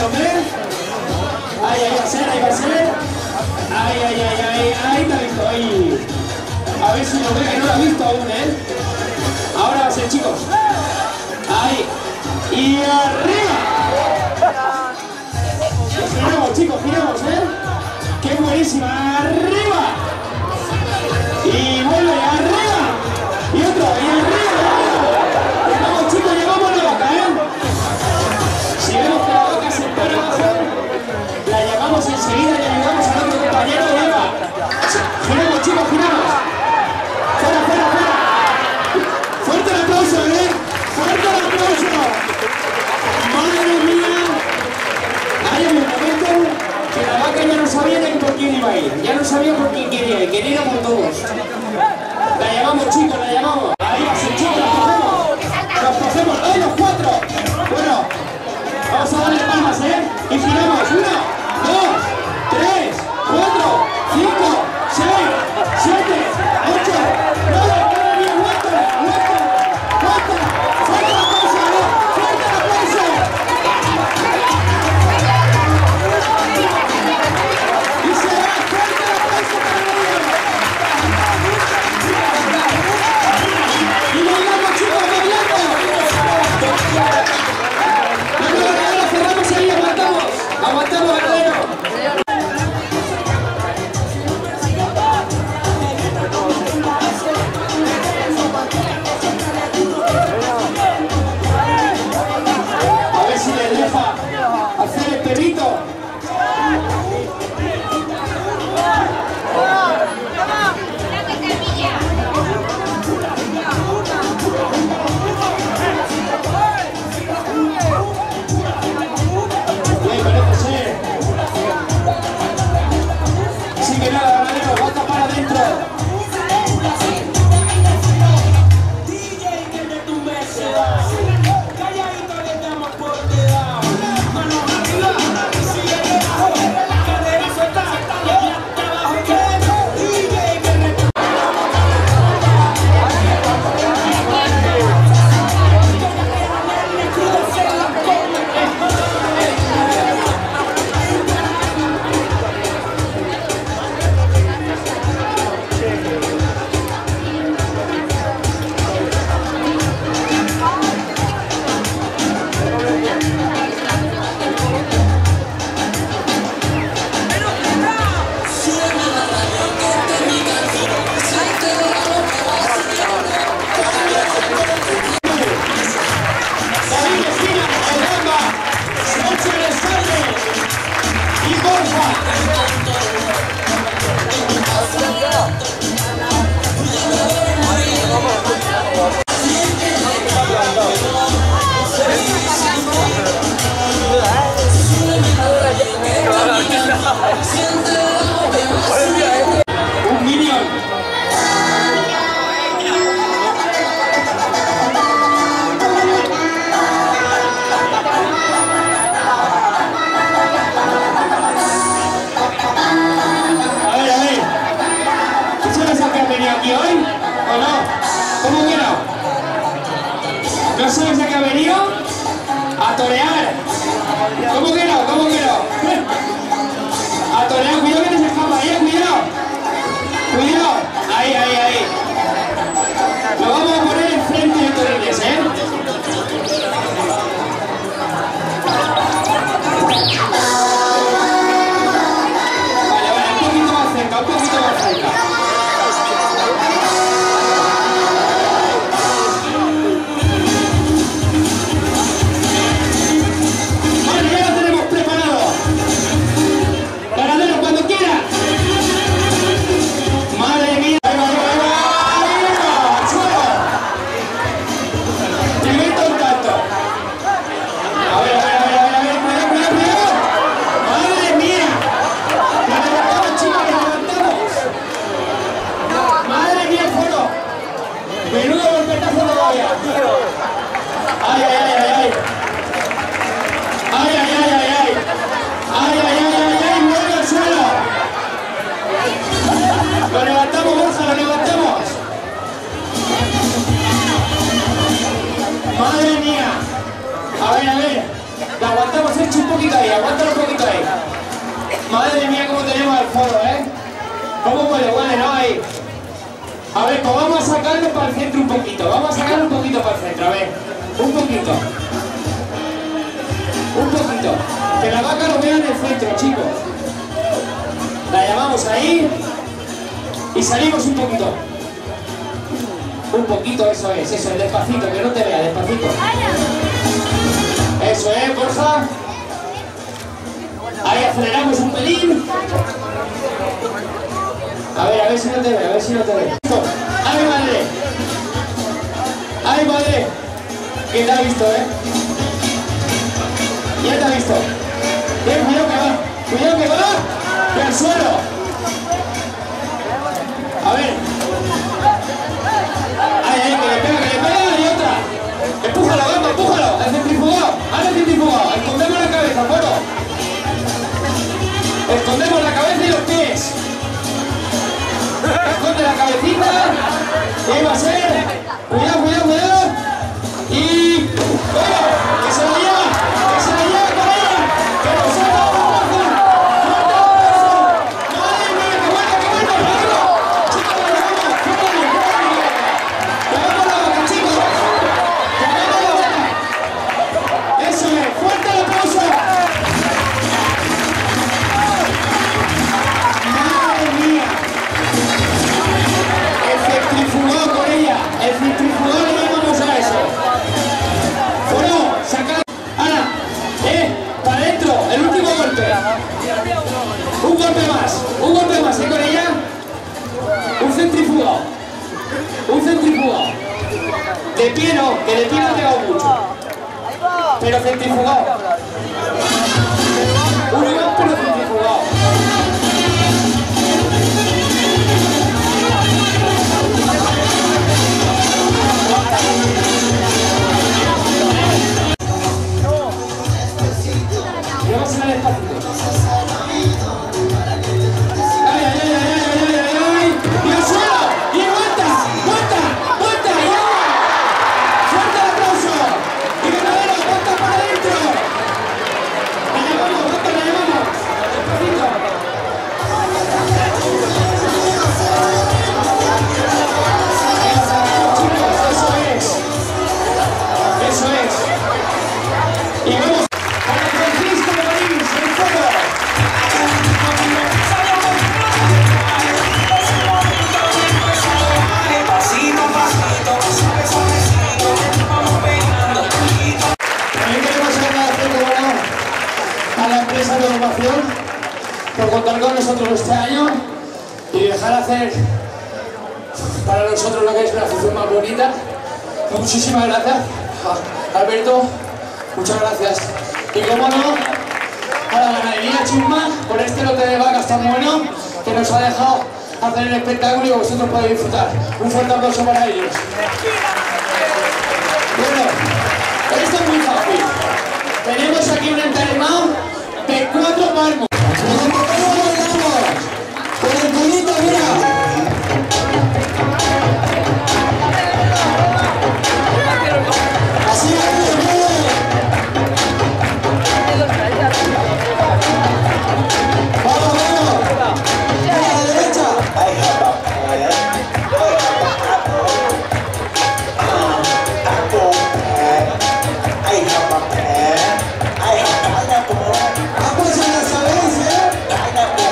hombre. Ahí va a ser, ahí va a ser. Ahí te ha visto, ahí. A ver si lo ve, que no lo ha visto aún, ¿eh? Ahora va a ser, chicos. Ahí. Y arriba. Giramos, chicos, giramos, ¿eh? ¡Qué buenísima! ¡Arriba! Y vuelve, arriba. Y otro, y arriba. Llegamos, chicos, llegamos a la boca, ¿eh? Si vemos que la boca se pone abajo, la llamamos enseguida y ayudamos al otro compañero de Eva. Giramos, chicos, giramos. Fuera, fuera, fuera. Fuerte el aplauso, ¿eh? Fuerte el aplauso. Madre mía. Hay un momento que la vaca ya no sabía ni por quién iba a ir. Ya no sabía por quién quería ir. Quería ir por todos. La llamamos, chicos, la llamamos. Ahí va a ser, chicos, la cogemos. Nos cogemos. ¡Ay, los cuatro! Bueno, vamos a darle palmas, ¿eh? Y giramos. 1, 2, 3, 4, 5, 6, 7, 8, 9, 10, aguántala, aguántala, aguántala. ¡Fuerte el aplauso, ¿eh? ¡Fuerte el aplauso! Y se va, fuerte el aplauso para María. Y bailamos, chicos, bailando. Ahora cerramos ahí, aguantamos. Aguantamos, Guerrero. A ver si les deja hacer el perrito. Bien, parece ser. Así que nada, ganadero, bota para adentro. Un minion. A ver. ¿Tú sabes a qué has venido aquí hoy? ¿O no? ¿Cómo que no? ¿No sabes a qué ha venido? A torear. ¿Cómo que no? ¿Cómo que no? A torear, cuidado que no se escapa, cuidado. Cuidado. Ahí. Lo vamos a poner enfrente de Torres, ¿eh? Vale, un poquito más cerca, Vale, ya lo tenemos preparado. Ganadero, cuando quiera. Madre mía, ahí va, al suelo. bueno, ahí. A ver, pues vamos a sacarlo para el centro un poquito. Vamos a sacarlo un poquito para el centro, a ver. Un poquito. Un poquito. Que la vaca lo vea en el centro, chicos. La llamamos ahí. Y salimos un poquito. Un poquito, eso es, despacito, que no te vea, despacito. Eso es, Borja. Ahí aceleramos un pelín. A ver si no te ve, a ver si no te ve. ¡Ay, madre! ¡Ay, madre! Que te ha visto, Ya te ha visto. Bien, cuidado que va. Cuidado que va. ¡Que al suelo! A ver. ¡Ay, que le pega y otra! ¡Empújalo, vamos, empújalo! ¡El centrifugado! ¡Haz el centrifugado! ¡Escondemos la cabeza, bueno! ¡Escondemos la cabeza y los pies! Esconde la cabecita. Y ahí va a ser. Cuidado, cuidado, cuidado. Y... ¡bueno! ¡Que se la lleva! ¡Que se la lleva con ella! ¡Que nos saca la fuerza! ¡Fuerte el peso! ¡Madre mía! ¡Que vuelta, que vuelta! ¡Rápido! ¡Chicos, que vamos! ¡Fuerte bien, fuerte bien! ¡Que vamos la vaca, chicos! ¡Que vamos la vaca! ¡Eso es! ¡Fuerte el aplauso! ¡Madre mía! El centrifugado con ella. El centrifugado le llamamos a eso. Bueno, saca. Ana, para adentro. El último golpe. Un golpe más. Un golpe más. Con ella. Un centrifugado. Un centrifugado. De pie no, que de pie no ha pegado mucho. Pero centrifugado. Uno más, pero centrifugado. Vamos a ir despacito. ¡Ay, ay, ay, ay, ay, ay, ay! ¡Y al suelo! ¡Y aguanta! ¡Aguanta! ¡Aguanta! ¡Y ahora! ¡Fuerte el aplauso! ¡Y ganadero! ¡Aguanta para adentro! ¡La llevamos! ¡Aguanta, la llevamos! ¡Despacito! Chicos, eso es. Eso es. Y vamos. Por contar con nosotros este año y dejar hacer para nosotros lo que es una afición más bonita. Muchísimas gracias, Alberto, muchas gracias. Y como no, a la ganadería Chusma por este lote de vacas tan bueno que nos ha dejado hacer el espectáculo y que vosotros podéis disfrutar. Un fuerte aplauso para ellos. Bueno, esto es muy fácil. Tenemos aquí un entarimado de 4 palmos. Con el culito, mira. Así es, vamos, vamos. A la derecha. Apoya la cabeza,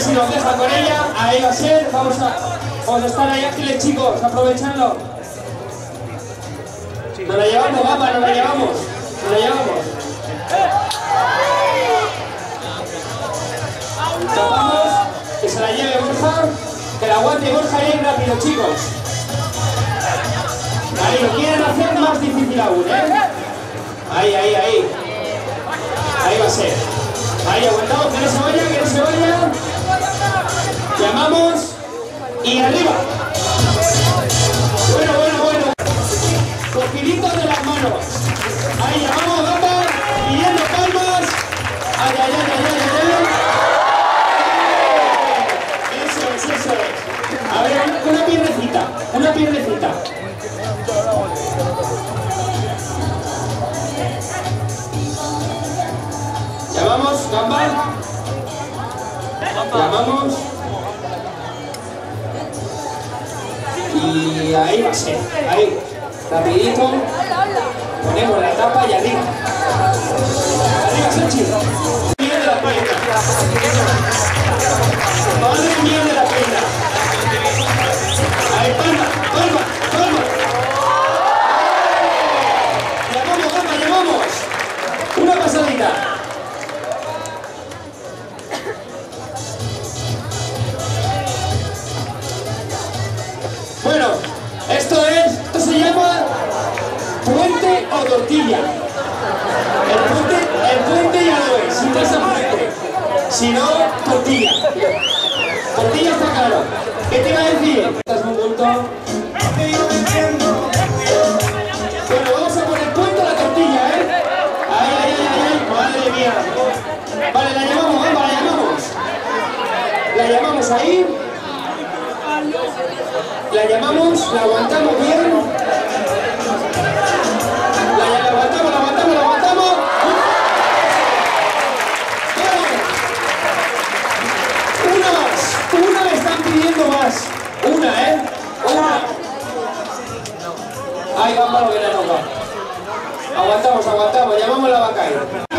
si nos deja con ella. Ahí va a ser. Vamos a estar ahí ágiles, chicos, aprovechando. Nos la llevamos, guapa, nos la llevamos. Nos la llevamos. Tapamos, que se la lleve Borja. Que la aguante Borja bien rápido, chicos. Ahí, lo quieren hacer más difícil aún, ¿eh? Ahí. Ahí va a ser. Ahí, aguantamos, que no se vaya, que no se vaya. Llamamos y arriba. Bueno. Cogidito de las manos. Ahí llamamos, gamba, pidiendo palmas. Ay. Eso es. A ver, una piernecita. Llamamos, gamba. Llamamos. Y ahí va a ser. Ahí. Rapidito. Ponemos la tapa y arriba. Arriba, Sanchi. Bien de la pierna. Madre mía de la pierna. Ahí, palma. Llamamos. Una pasadita. Bueno, esto se llama puente o tortilla. El puente ya lo es, si pasa puente. Si no, tortilla. Tortilla está claro. ¿Qué te iba a decir? Estás un punto. Bueno, vamos a poner puente a la tortilla, ¿eh? Ay, madre mía. Vale, la llamamos, la llamamos. La llamamos ahí. La llamamos, la aguantamos bien. La aguantamos. Una me están pidiendo más. Una. Ay, gamba, lo que le toca. Aguantamos, llamamos la vaca ahí.